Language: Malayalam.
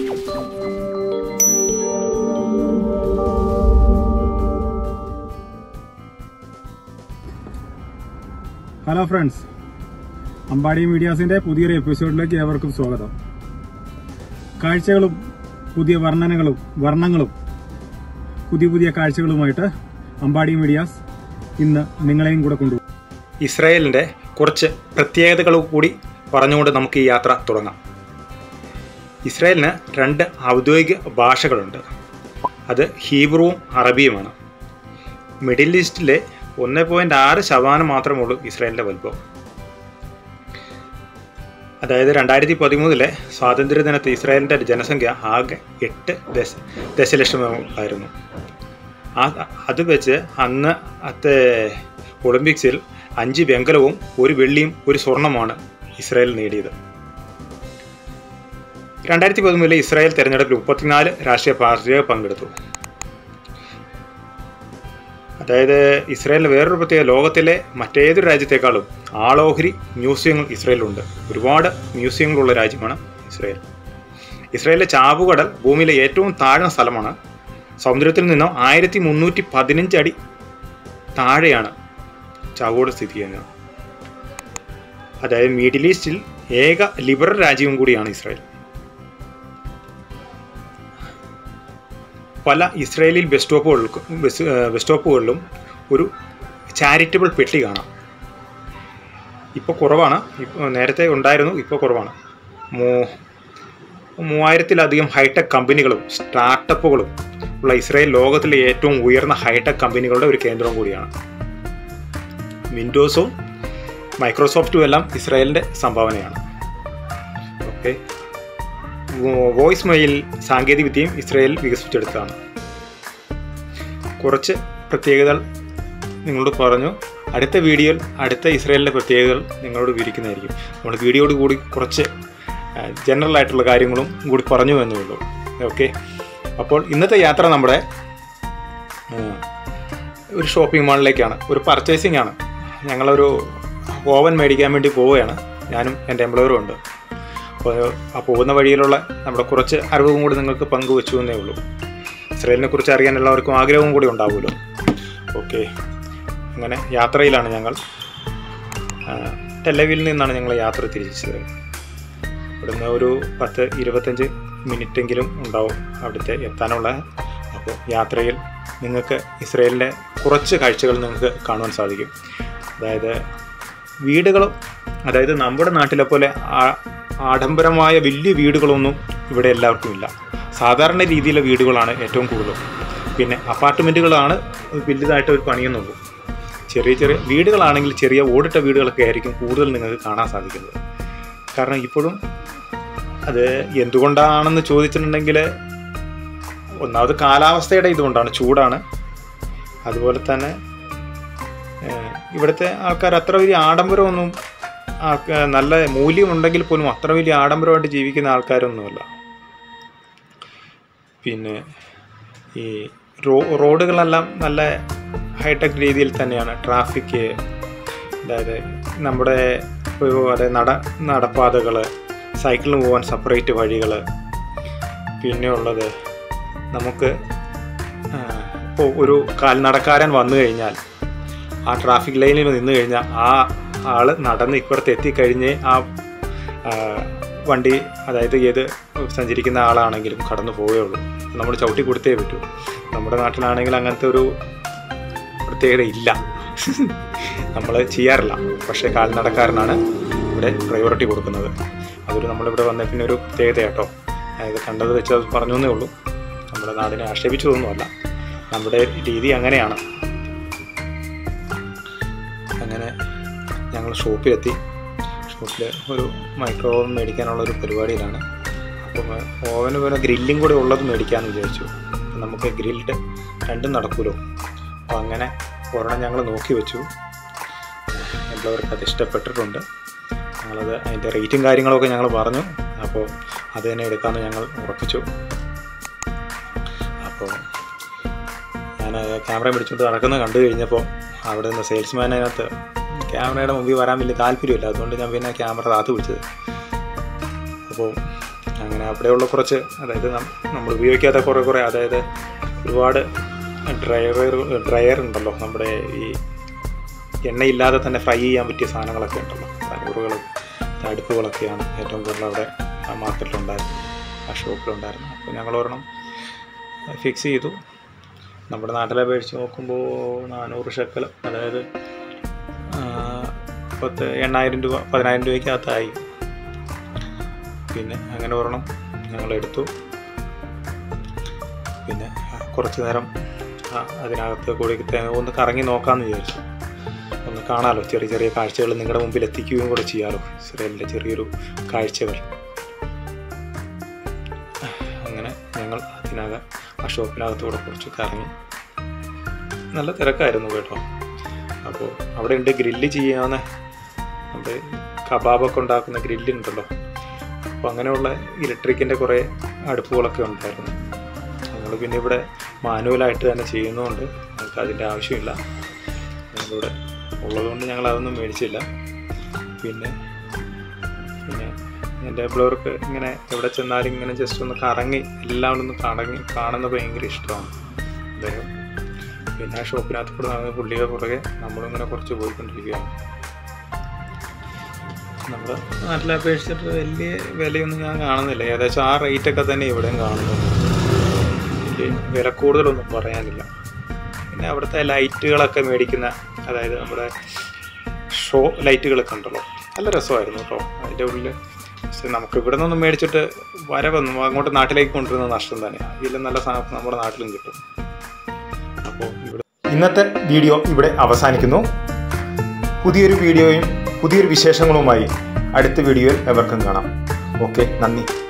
ഹലോ ഫ്രണ്ട്സ്, അമ്പാടി മീഡിയാസിന്റെ പുതിയൊരു എപ്പിസോഡിലേക്ക് ഏവർക്കും സ്വാഗതം. കാഴ്ചകളും പുതിയ വർണ്ണങ്ങളും പുതിയ പുതിയ കാഴ്ചകളുമായിട്ട് അമ്പാടി മീഡിയാസ് ഇന്ന് നിങ്ങളെയും കൂടെ കൊണ്ടുപോകും. ഇസ്രായേലിൻ്റെ കുറച്ച് പ്രത്യേകതകൾ കൂടി പറഞ്ഞുകൊണ്ട് നമുക്ക് ഈ യാത്ര തുടങ്ങാം. ഇസ്രായേലിന് 2 ഔദ്യോഗിക ഭാഷകളുണ്ട്. അത് ഹീബ്രുവും അറബിയുമാണ്. മിഡിൽ ഈസ്റ്റിലെ 1.6% മാത്രമേ ഉള്ളൂ ഇസ്രായേലിൻ്റെ വലുപ്പം. അതായത് 2013 സ്വാതന്ത്ര്യ ദിനത്തിൽ ഇസ്രായേലിൻ്റെ ജനസംഖ്യ ആകെ 8 ദശലക്ഷമായിരുന്നു. അത് വെച്ച് അന്നത്തെ ഒളിമ്പിക്സിൽ 5 വെങ്കലവും 1 വെള്ളിയും 1 സ്വർണമാണ് ഇസ്രായേൽ നേടിയത്. 2013 ഇസ്രായേൽ തെരഞ്ഞെടുപ്പിൽ 34 രാഷ്ട്രീയ പാർട്ടികൾ പങ്കെടുത്തു. അതായത് ഇസ്രായേലിന് വേറൊരു പ്രത്യേക, ലോകത്തിലെ മറ്റേതൊരു രാജ്യത്തെക്കാളും ആളോഹരി മ്യൂസിയങ്ങൾ ഇസ്രായേലിലുണ്ട്. ഒരുപാട് മ്യൂസിയങ്ങളുള്ള രാജ്യമാണ് ഇസ്രായേൽ. ഇസ്രായേലിലെ ചാവുകടൽ ഭൂമിയിലെ ഏറ്റവും താഴ്ന്ന സ്ഥലമാണ്. സമുദ്രത്തിൽ നിന്നും 1315 അടി താഴെയാണ് ചാവുകടൽ സ്ഥിതി ചെയ്യുന്നത്. അതായത് മിഡിൽ ഈസ്റ്റിൽ ഏക ലിബറൽ രാജ്യവും കൂടിയാണ് ഇസ്രായേൽ. പല ഇസ്രായേലി ബസ് സ്റ്റോപ്പുകളിലും ഒരു ചാരിറ്റബിൾ പെട്ടി കാണാം. ഇപ്പോൾ കുറവാണ്, നേരത്തെ ഉണ്ടായിരുന്നു, ഇപ്പോൾ കുറവാണ്. 3000-ലധികം ഹൈടെക് കമ്പനികളും സ്റ്റാർട്ടപ്പുകളും ഉള്ള ഇസ്രായേൽ ലോകത്തിലെ ഏറ്റവും ഉയർന്ന ഹൈടെക് കമ്പനികളുടെ ഒരു കേന്ദ്രം കൂടിയാണ്. വിൻഡോസും മൈക്രോസോഫ്റ്റും എല്ലാം ഇസ്രായേലിൻ്റെ സംഭാവനയാണ്. ഓക്കെ, വോയിസ് മെയിൽ സാങ്കേതികവിദ്യയും ഇസ്രായേൽ വികസിപ്പിച്ചെടുത്തതാണ്. കുറച്ച് പ്രത്യേകതകൾ നിങ്ങളോട് പറഞ്ഞു. അടുത്ത വീഡിയോയിൽ അടുത്ത ഇസ്രായേലിൻ്റെ പ്രത്യേകതകൾ നിങ്ങളോട് വിവരിക്കുന്നതായിരിക്കും. നമ്മൾ വീഡിയോയോട് കൂടി കുറച്ച് ജനറൽ ആയിട്ടുള്ള കാര്യങ്ങളും കൂടി പറഞ്ഞു എന്നേ ഉള്ളൂ. ഓക്കെ, അപ്പോൾ ഇന്നത്തെ യാത്ര നമ്മുടെ ഒരു ഷോപ്പിംഗ് മാളിലേക്കാണ്, ഒരു പർച്ചേസിംഗ് ആണ്. ഞങ്ങളൊരു ഓവൻ മേടിക്കാൻ വേണ്ടി പോവുകയാണ്. ഞാനും എൻ്റെ എംപ്ലോയറും ഉണ്ട്. അപ്പോൾ ആ പോകുന്ന വഴിയിലുള്ള നമ്മുടെ കുറച്ച് അറിവും കൂടി നിങ്ങൾക്ക് പങ്കുവെച്ചു എന്നേ ഉള്ളൂ. ഇസ്രായേലിനെ കുറിച്ച് അറിയാൻ എല്ലാവർക്കും ആഗ്രഹവും കൂടി ഉണ്ടാവുമല്ലോ. ഓക്കെ, അങ്ങനെ യാത്രയിലാണ് ഞങ്ങൾ. ടെലവിൽ നിന്നാണ് ഞങ്ങൾ യാത്ര തിരിച്ചത്. ഇവിടുന്ന് ഒരു 10-25 മിനിറ്റെങ്കിലും ഉണ്ടാവും അവിടുത്തെ എത്താനുള്ള. അപ്പോൾ യാത്രയിൽ നിങ്ങൾക്ക് ഇസ്രായേലിൻ്റെ കുറച്ച് കാഴ്ചകൾ നിങ്ങൾക്ക് കാണുവാൻ സാധിക്കും. അതായത് നമ്മുടെ നാട്ടിലെ പോലെ ആഡംബരമായ വലിയ വീടുകളൊന്നും ഇവിടെ എല്ലാവർക്കും ഇല്ല. സാധാരണ രീതിയിലെ വീടുകളാണ് ഏറ്റവും കൂടുതലും. പിന്നെ അപ്പാർട്ട്മെൻറ്റുകളാണ് വലുതായിട്ട് ഒരു പണിയുന്നുള്ളൂ. ചെറിയ ചെറിയ വീടുകളാണെങ്കിൽ ചെറിയ ഓടിട്ട വീടുകളൊക്കെ ആയിരിക്കും കൂടുതൽ നിങ്ങൾക്ക് കാണാൻ സാധിക്കുന്നത്. കാരണം ഇപ്പോഴും അത് എന്തുകൊണ്ടാണെന്ന് ചോദിച്ചിട്ടുണ്ടെങ്കിൽ, ഒന്നാമത് കാലാവസ്ഥയുടെ ഇതുകൊണ്ടാണ്, ചൂടാണ്. അതുപോലെ തന്നെ ഇവിടുത്തെ ആൾക്കാർ അത്ര വലിയ ആഡംബരമൊന്നും, നല്ല മൂല്യമുണ്ടെങ്കിൽ പോലും അത്ര വലിയ ആഡംബരമായിട്ട് ജീവിക്കുന്ന ആൾക്കാരൊന്നുമല്ല. പിന്നെ ഈ റോഡുകളെല്ലാം നല്ല ഹൈടെക് രീതിയിൽ തന്നെയാണ്. ട്രാഫിക്, അതായത് നമ്മുടെ നടപ്പാതകൾ, സൈക്കിളിന് പോകാൻ സെപ്പറേറ്റ് വഴികൾ. പിന്നെ ഉള്ളത്, നമുക്ക് ഇപ്പോൾ ഒരു കാൽനടക്കാരൻ വന്നു കഴിഞ്ഞാൽ ആ ട്രാഫിക് ലൈനിൽ നിന്ന് കഴിഞ്ഞാൽ ആ ആൾ നടന്ന് ഇപ്പുറത്ത് എത്തിക്കഴിഞ്ഞ് ആ വണ്ടി, അതായത് ഏത് സഞ്ചരിക്കുന്ന ആളാണെങ്കിലും കടന്നു പോവുകയുള്ളൂ. നമ്മൾ ചവിട്ടി കൊടുത്തേ പറ്റൂ. നമ്മുടെ നാട്ടിലാണെങ്കിൽ അങ്ങനത്തെ ഒരു പ്രത്യേകത ഇല്ല, നമ്മൾ ചെയ്യാറില്ല. പക്ഷേ കാൽനടക്കാരനാണ് ഇവിടെ പ്രയോറിറ്റി കൊടുക്കുന്നത്. അതൊരു നമ്മളിവിടെ വന്ന പിന്നെ ഒരു പ്രത്യേകത കേട്ടോ. അതായത് കണ്ടത് വെച്ച് അത് പറഞ്ഞു എന്നേ ഉള്ളൂ. നമ്മുടെ നാടിനെ ആക്ഷേപിച്ചതൊന്നുമല്ല, നമ്മുടെ രീതി അങ്ങനെയാണ്. അങ്ങനെ ഞങ്ങൾ ഷോപ്പിലെത്തി. ഷോപ്പിൽ ഒരു മൈക്രോ ഓവൻ മേടിക്കാനുള്ളൊരു പരിപാടിയിലാണ്. അപ്പോൾ ഓവന് പോലെ ഗ്രില്ലും കൂടെ ഉള്ളത് മേടിക്കാമെന്ന് വിചാരിച്ചു. നമുക്ക് ഗ്രിൽഡ് രണ്ടും നടക്കുമല്ലോ. അപ്പോൾ അങ്ങനെ ഒരെണ്ണം ഞങ്ങൾ നോക്കി വെച്ചു. എല്ലാവർക്കും അത് ഇഷ്ടപ്പെട്ടിട്ടുണ്ട്. ഞങ്ങളത് അതിൻ്റെ റേറ്റും കാര്യങ്ങളൊക്കെ ഞങ്ങൾ പറഞ്ഞു. അപ്പോൾ അത് തന്നെ എടുക്കാമെന്ന് ഞങ്ങൾ ഉറപ്പിച്ചു. അപ്പോൾ ഞാൻ ക്യാമറ പിടിച്ചുകൊണ്ട് നടക്കുന്നത് കണ്ടു കഴിഞ്ഞപ്പോൾ അവിടെ നിന്ന് സെയിൽസ്മാനകത്ത് ക്യാമറയുടെ മുമ്പിൽ വരാൻ വലിയ താല്പര്യമില്ല. അതുകൊണ്ട് ഞാൻ പിന്നെ ക്യാമറ താത്ത് പിടിച്ചത്. അപ്പോൾ അങ്ങനെ അവിടെയുള്ള കുറച്ച്, അതായത് നമ്മൾ ഉപയോഗിക്കാത്ത കുറേ അതായത് ഒരുപാട് ഡ്രയർ ഉണ്ടല്ലോ, നമ്മുടെ ഈ എണ്ണയില്ലാതെ തന്നെ ഫ്രൈ ചെയ്യാൻ പറ്റിയ സാധനങ്ങളൊക്കെ ഉണ്ടല്ലോ, തലൂറുകളും അടുപ്പുകളൊക്കെയാണ് ഏറ്റവും കൂടുതൽ അവിടെ ആ മാർക്കറ്റിലുണ്ടായിരുന്നു, ആ ഷോപ്പിലുണ്ടായിരുന്നു. അപ്പോൾ ഞങ്ങൾ ഒരെണ്ണം ഫിക്സ് ചെയ്തു. നമ്മുടെ നാട്ടിലെ അപേക്ഷിച്ച് നോക്കുമ്പോൾ 400 ഷെക്കൽ, അതായത് 8,000 രൂപ 10,000 രൂപയ്ക്കകത്തായി. പിന്നെ അങ്ങനെ ഒരെണ്ണം ഞങ്ങളെടുത്തു. പിന്നെ കുറച്ച് നേരം അതിനകത്ത് കൂടി ഒന്ന് കറങ്ങി നോക്കാമെന്ന് വിചാരിച്ചു. ഒന്ന് കാണാമല്ലോ, ചെറിയ ചെറിയ കാഴ്ചകൾ നിങ്ങളുടെ മുമ്പിൽ എത്തിക്കുകയും കൂടെ ചെയ്യാമല്ലോ, ഇസ്രായേലിൻ്റെ ചെറിയൊരു കാഴ്ചകൾ. അങ്ങനെ ഞങ്ങൾ ആ ഷോപ്പിനകത്തൂടെ കുറച്ച് കറങ്ങി. നല്ല തിരക്കായിരുന്നു കേട്ടോ. അപ്പോൾ അവിടെ ഉണ്ട് ഗ്രില്ല് ചെയ്യാവുന്ന, നമ്മുടെ കബാബൊക്കെ ഉണ്ടാക്കുന്ന ഗ്രില്ലുണ്ടല്ലോ. അപ്പോൾ അങ്ങനെയുള്ള ഇലക്ട്രിക്കിൻ്റെ കുറേ അടുപ്പുകളൊക്കെ ഉണ്ടായിരുന്നു. ഞങ്ങൾ പിന്നെ ഇവിടെ മാനുവലായിട്ട് തന്നെ ചെയ്യുന്നതുകൊണ്ട് നമുക്ക് അതിൻ്റെ ആവശ്യമില്ല. ഞങ്ങളിവിടെ ഉള്ളതുകൊണ്ട് ഞങ്ങൾ അതൊന്നും മേടിച്ചില്ല. പിന്നെ എൻ്റെ പിള്ളേർക്ക് ഇങ്ങനെ എവിടെ ചെന്നാലും ഇങ്ങനെ ജസ്റ്റ് ഒന്ന് കറങ്ങി എല്ലാം ഒന്ന് കാണുന്നത് ഭയങ്കര ഇഷ്ടമാണ് അദ്ദേഹം. പിന്നെ ആ ഷോപ്പിനകത്ത് കൂടെ നടന്ന് പുള്ളിയുടെ പുറകെ നമ്മളിങ്ങനെ കുറച്ച് പോയിക്കൊണ്ടിരിക്കുകയാണ്. നമ്മുടെ നാട്ടിലെ അപേക്ഷിച്ചിട്ട് വലിയ വിലയൊന്നും ഞാൻ കാണുന്നില്ല. ഏകദേശം ആ റേറ്റൊക്കെ തന്നെ ഇവിടെയും കാണുന്നുണ്ട്. വലിയ വില കൂടുതലൊന്നും പറയാനില്ല. പിന്നെ അവിടുത്തെ ലൈറ്റുകളൊക്കെ മേടിക്കുന്ന, അതായത് നമ്മുടെ ഷോ ലൈറ്റുകളൊക്കെ ഉണ്ടല്ലോ, നല്ല രസമായിരുന്നു കേട്ടോ. അതിൻ്റെ ഉള്ളിൽ നമുക്ക് ഇവിടെ നിന്നൊന്നും മേടിച്ചിട്ട് വരവൊന്നും അങ്ങോട്ട് നാട്ടിലേക്ക് കൊണ്ടുവരുന്ന നഷ്ടം തന്നെയാണ്. ഇതിലും നല്ല സാധനം നമ്മുടെ നാട്ടിലും കിട്ടും. അപ്പോൾ ഇന്നത്തെ വീഡിയോ ഇവിടെ അവസാനിക്കുന്നു. പുതിയൊരു വീഡിയോയും പുതിയൊരു വിശേഷങ്ങളുമായി അടുത്ത വീഡിയോയിൽ എവർക്കും കാണാം. ഓക്കെ, നന്ദി.